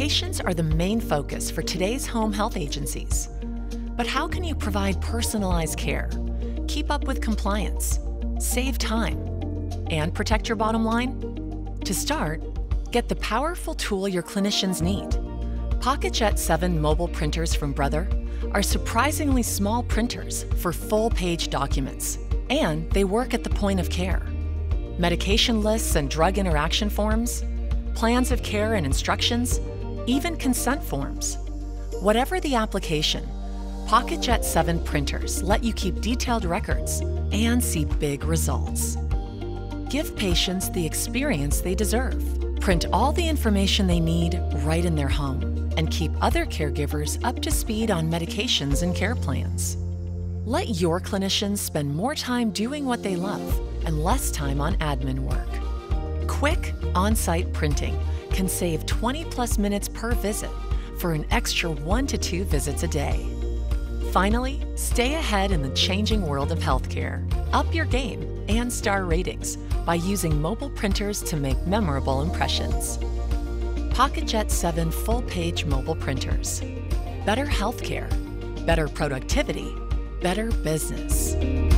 Patients are the main focus for today's home health agencies. But how can you provide personalized care, keep up with compliance, save time, and protect your bottom line? To start, get the powerful tool your clinicians need. PJ-700 mobile printers from Brother are surprisingly small printers for full-page documents, and they work at the point of care. Medication lists and drug interaction forms, plans of care and instructions, even consent forms. Whatever the application, PJ-700 printers let you keep detailed records and see big results. Give patients the experience they deserve. Print all the information they need right in their home and keep other caregivers up to speed on medications and care plans. Let your clinicians spend more time doing what they love and less time on admin work. Quick, on-site printing can save 20+ minutes per visit for an extra 1 to 2 visits a day. Finally, stay ahead in the changing world of healthcare. Up your game and star ratings by using mobile printers to make memorable impressions. PJ-700 full-page mobile printers. Better healthcare, better productivity, better business.